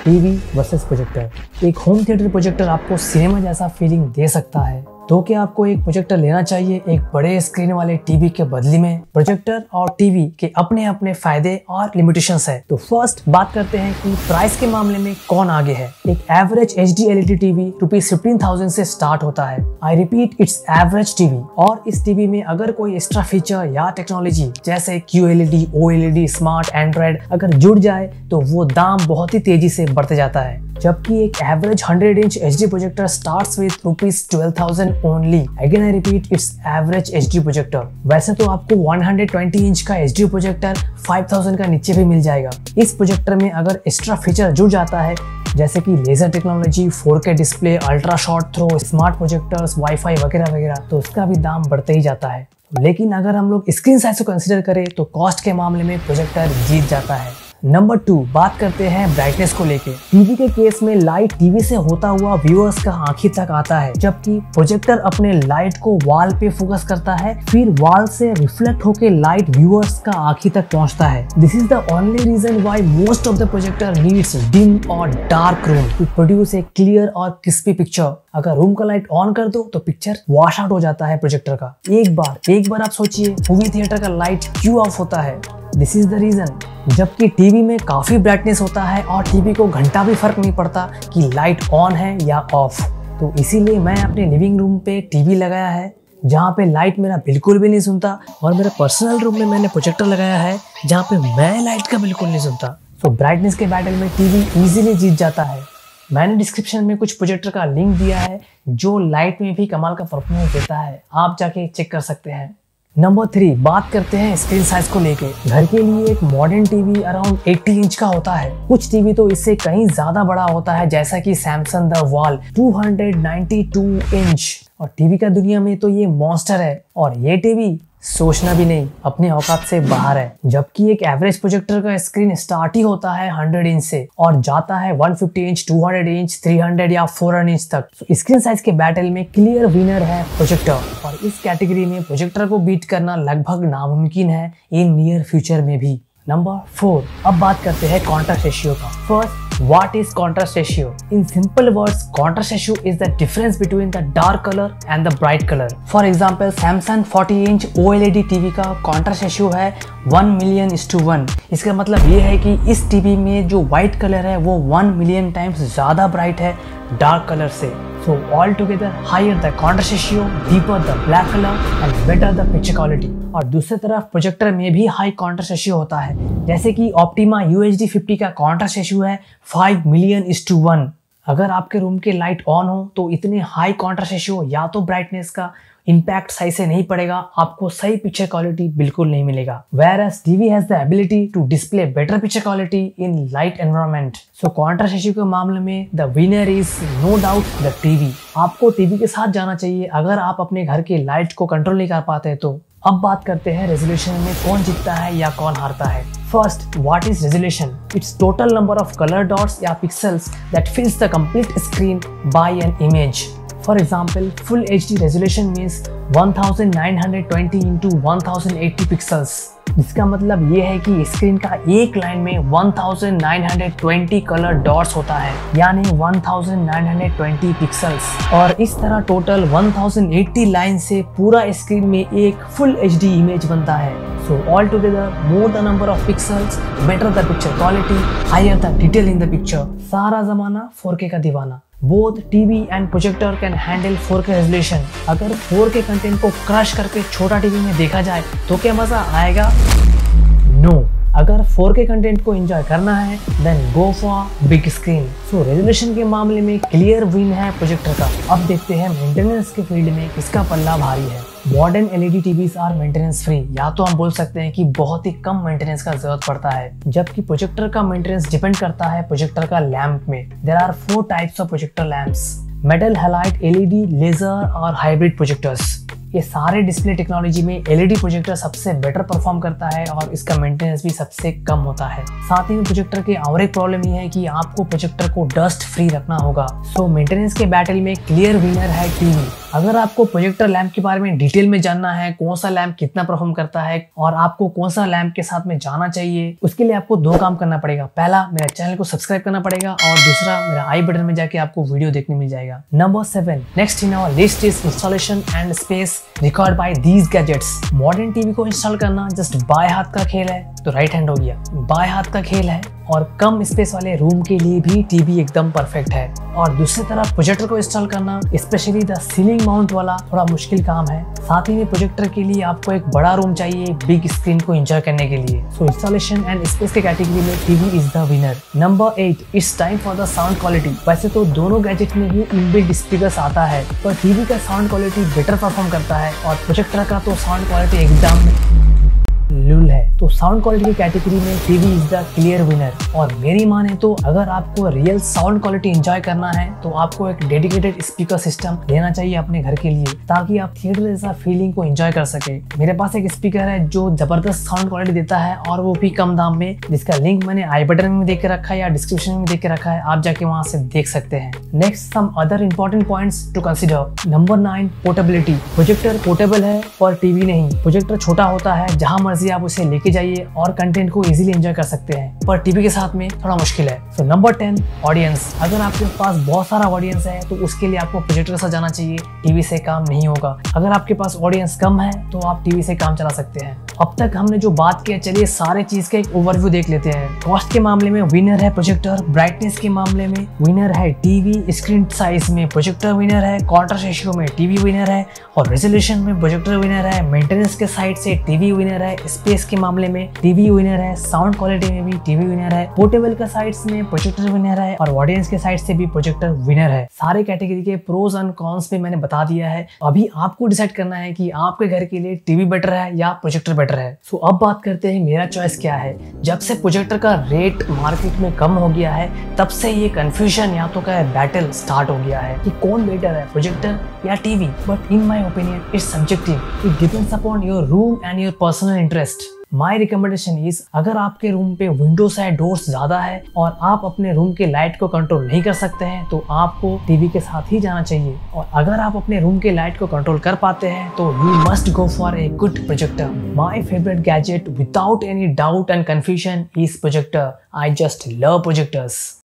TV versus projector. एक home theatre projector आपको cinema जैसा फीलिंग दे सकता है, तो क्या आपको एक प्रोजेक्टर लेना चाहिए एक बड़े स्क्रीन वाले टीवी के बदले में? प्रोजेक्टर और टीवी के अपने अपने फायदे और लिमिटेशंस है। तो फर्स्ट बात करते हैं कि प्राइस के मामले में कौन आगे है। एक एवरेज HD LED टीवी ₹15,000 से स्टार्ट होता है। I repeat, it's average TV. और इस टीवी में अगर कोई एक्स्ट्रा फीचर या टेक्नोलॉजी जैसे QLED, OLED, स्मार्ट एंड्रॉइड अगर जुड़ जाए तो वो दाम बहुत ही तेजी से बढ़ते जाता है। जबकि एक average 100 inch HD projector starts with ₹12,000 only. Again I repeat, it's average HD projector. वैसे तो आपको 120 इंच का HD प्रोजेक्टर 5,000 का नीचे भी मिल जाएगा। इस प्रोजेक्टर में अगर एक्स्ट्रा फीचर जुड़ जाता है जैसे कि laser technology, 4K display, ultra short throw, smart projectors, wifi वगैरह वगैरह, तो उसका भी दाम बढ़ते ही जाता है। लेकिन अगर हम लोग स्क्रीन साइज को कंसीडर करें तो कॉस्ट के मामले में प्रोजेक्टर जीत जाता है। नंबर 2, बात करते हैं ब्राइटनेस को लेके। टीवी के केस में लाइट टीवी से होता हुआ व्यूअर्स का आंखी तक आता है, जबकि प्रोजेक्टर अपने लाइट को वॉल पे फोकस करता है, फिर वॉल से रिफ्लेक्ट होके लाइट व्यूअर्स का आंखी तक पहुंचता है। This is the only reason why most of the projector needs dim और dark room to produce a clear और क्रिस्पी पिक्चर। अगर रूम का लाइट ऑन कर दो तो पिक्चर वॉश आउट हो जाता है प्रोजेक्टर का। एक बार आप सोचिए, मूवी थिएटर का लाइट क्यों ऑफ होता है? This is the reason. जबकि टीवी में काफी ब्राइटनेस होता है और टीवी को घंटा भी फर्क नहीं पड़ता कि लाइट ऑन है या ऑफ। तो इसीलिए मैं अपने लिविंग रूम पे टीवी लगाया है जहाँ पे लाइट मेरा बिल्कुल भी नहीं सुनता, और मेरे पर्सनल रूम में मैंने प्रोजेक्टर लगाया है जहाँ पे मैं लाइट का बिल्कुल नहीं सुनता। तो ब्राइटनेस के बैटल में टीवी इजीली जीत जाता है। मैंने डिस्क्रिप्शन में कुछ प्रोजेक्टर का लिंक दिया है जो लाइट में भी कमाल का परफॉर्मेंस देता है, आप जाके चेक कर सकते हैं। नंबर 3, बात करते हैं स्क्रीन साइज को लेके। घर के लिए एक मॉडर्न टीवी अराउंड 80 इंच का होता है। कुछ टीवी तो इससे कहीं ज्यादा बड़ा होता है, जैसा कि सैमसंग द वॉल 292 इंच। और टीवी का दुनिया में तो ये मॉन्स्टर है, और ये टीवी सोचना भी नहीं, अपने औकात से बाहर है। जबकि एक एवरेज प्रोजेक्टर का स्क्रीन स्टार्ट ही होता है 100 इंच से और जाता है 150 इंच, 200 इंच, 300 या 400 इंच तक। तो स्क्रीन साइज के बैटल में क्लियर विनर है प्रोजेक्टर, और इस कैटेगरी में प्रोजेक्टर को बीट करना लगभग नामुमकिन है इन नियर फ्यूचर में भी। नंबर 4, अब बात करते हैं कॉन्ट्रास्ट रेशियो का। First, what is contrast ratio? In simple words, contrast ratio is the difference between the dark color and the bright color. For example, Samsung 40 inch OLED TV का contrast ratio है 1,000,000:1। इसका मतलब ये है कि इस TV में जो व्हाइट कलर है वो 1 मिलियन टाइम्स ज्यादा ब्राइट है डार्क कलर से। So altogether higher the contrast ratio, deeper the black color and better the picture quality। और दूसरी तरफ प्रोजेक्टर में भी हाई कॉन्ट्रास्ट रेशियो होता है, जैसे कि ऑप्टिमा UHD 50 का कॉन्ट्रास्ट रेशियो है 5,000,000:1। अगर आपके रूम के लाइट ऑन हो तो इतने हाई कॉन्ट्रास्ट रेशियो या तो ब्राइटनेस का इम्पैक्ट सही से नहीं पड़ेगा, आपको सही पिक्चर क्वालिटी बिल्कुल नहीं मिलेगा। Whereas TV has the ability to display better picture quality in light environment। So contrast ratio के मामले में the winner is no doubt the TV। आपको टीवी के साथ जाना चाहिए अगर आप अपने घर के लाइट को कंट्रोल नहीं कर पाते तो। अब बात करते हैं रेजोल्यूशन में कौन जीतता है या कौन हारता है। First, what is resolution? It's total number of color dots या pixels that fills the complete screen by an image। For example, full HD resolution means 1920 into 1080 pixels। जिसका मतलब ये है कि स्क्रीन का एक लाइन में 1920 कलर डॉट्स होता है, यानी 1920 पिक्सल्स। और इस तरह टोटल 1080 लाइन से पूरा स्क्रीन में एक फुल HD इमेज बनता है। So altogether, more the number of pixels, better the picture quality, higher the detail in the picture। सारा जमाना 4K का दीवाना। Both TV and projector can handle 4K resolution। अगर 4K कंटेंट को crush करके छोटा टीवी में देखा जाए तो क्या मजा आएगा? No। अगर 4K कंटेंट को एंजॉय करना है then go for big screen. So resolution के मामले में क्लियर विन है प्रोजेक्टर का। अब देखते हैं मेंटेनेंस के फील्ड में किसका पल्ला भारी है। Modern LED TVs are maintenance free, या तो हम बोल सकते हैं कि बहुत ही कम मेंटेनेंस का जरूरत पड़ता है, जबकि प्रोजेक्टर का मेंटेनेंस डिपेंड करता है प्रोजेक्टर का लैंप में। There are 4 types of projector lamps, metal halide, LED, laser और हाइब्रिड प्रोजेक्टर्स। ये सारे डिस्प्ले टेक्नोलॉजी में LED प्रोजेक्टर सबसे बेटर परफॉर्म करता है और इसका मेंटेनेंस भी सबसे कम होता है। साथ ही में प्रोजेक्टर की और एक प्रॉब्लम ये है कि आपको प्रोजेक्टर को डस्ट फ्री रखना होगा। सो मेंटेनेंस के बैटल में क्लियर विनर है टीवी। अगर आपको प्रोजेक्टर लैंप के बारे में डिटेल में जानना है, कौन सा लैंप कितना परफॉर्म करता है और आपको कौन सा लैंप के साथ में जाना चाहिए, उसके लिए आपको दो काम करना पड़ेगा। पहला, मेरा चैनल को सब्सक्राइब करना पड़ेगा और दूसरा, मेरा आई बटन में जाके आपको वीडियो देखने मिल जाएगा। Number 7, next in our list is installation and space required by these gadgets. Modern TV को इंस्टॉल करना जस्ट बाय हाथ का खेल है, तो राइट हैंड हो गया, बाय हाथ का खेल है और कम स्पेस वाले रूम के लिए भी टीवी एकदम परफेक्ट है। और दूसरी तरफ प्रोजेक्टर को इंस्टॉल करना, स्पेशली द सीलिंग माउंट वाला, थोड़ा मुश्किल काम है। साथ ही में प्रोजेक्टर के लिए आपको एक बड़ा रूम चाहिए बिग स्क्रीन को एंजॉय करने के लिए। सो इंस्टॉलेशन एंड स्पेस के कैटेगरी में TV is the winner. Number 8, it's time for the sound quality. वैसे तो दोनों गैजेट में ही इनबिल्ट स्पीकर्स आता है, पर टीवी का साउंड क्वालिटी बेटर परफॉर्म करता है और प्रोजेक्टर का तो साउंड क्वालिटी एकदम लुल है। तो साउंड क्वालिटी की कैटेगरी में TV is the clear winner. और मेरी माने तो अगर आपको रियल साउंड क्वालिटी एंजॉय करना है तो आपको एक डेडिकेटेड स्पीकर सिस्टम लेना चाहिए अपने घर के लिए, ताकि आप थिएटर जैसा फीलिंग को एंजॉय कर सके। मेरे पास एक स्पीकर है जो जबरदस्त साउंड क्वालिटी देता है और वो भी कम दाम में, जिसका लिंक मैंने आई बटन में देख के रखा है या डिस्क्रिप्शन में देख के रखा है, आप जाके वहां से देख सकते हैं। Next, some other important points to consider. Number 9, portability. Projector portable है पर टीवी नहीं। प्रोजेक्टर छोटा होता है, जहां मर्जी आप उसे लेके जाइए और कंटेंट को इजीली एंजॉय कर सकते हैं, पर टीवी के साथ में थोड़ा मुश्किल है। So number 10, audience. अगर आपके पास बहुत सारा ऑडियंस है तो उसके लिए आपको प्रोजेक्टर के साथ जाना चाहिए, टीवी से काम नहीं होगा। अगर आपके पास ऑडियंस कम है तो आप टीवी से काम चला सकते हैं। अब तक हमने जो बात किया, चलिए सारे चीज का एक ओवरव्यू देख लेते हैं। कॉस्ट के मामले में विनर है प्रोजेक्टर, ब्राइटनेस के मामले में विनर है टीवी, स्क्रीन साइज में प्रोजेक्टर विनर है, कॉन्ट्रास्ट रेशियो में टीवी विनर है और रेजोल्यूशन में प्रोजेक्टर विनर है, मेंटेनेंस के साइड से टीवी विनर है, स्पेस के मामले में टीवी विनर है, साउंड क्वालिटी में भी टीवी विनर है, पोर्टेबल के साइड्स में प्रोजेक्टर विनर है और ऑडियंस के साइड से भी प्रोजेक्टर विनर है। सारे कैटेगरी के प्रोज एंड कॉन्स पे मैंने बता दिया है। अभी आपको डिसाइड करना है कि आपके घर के लिए टीवी बेटर है या प्रोजेक्टर बेटर है। सो अब बात करते हैं मेरा चॉइस क्या है। जब से प्रोजेक्टर का रेट मार्केट में कम हो गया है, तब से ये कंफ्यूजन या तो क्या बैटल स्टार्ट हो गया है कि कौन बेटर है, प्रोजेक्टर या TV. But in my opinion it's subjective, it depends upon your room and your personal interest. My recommendation is, अगर आपके रूम पे विंडोज है, डोर्स ज्यादा है और आप अपने रूम के लाइट को कंट्रोल नहीं कर सकते हैं तो आपको टीवी के साथ ही जाना चाहिए। और अगर आप अपने रूम के लाइट को कंट्रोल कर पाते हैं तो you must go for a good projector. My favourite gadget without any doubt and confusion is projector. I just love projectors.